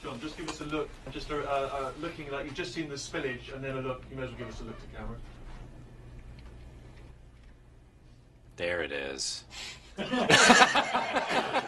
John, just give us a look, just looking like you've just seen the spillage, and then a look. You may as well give us a look to camera. There it is.